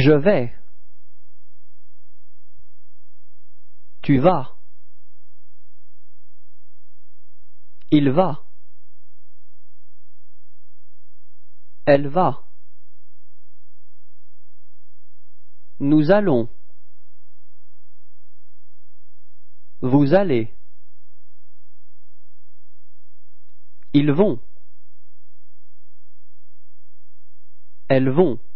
Je vais. Tu vas. Il va. Elle va. Nous allons. Vous allez. Ils vont. Elles vont.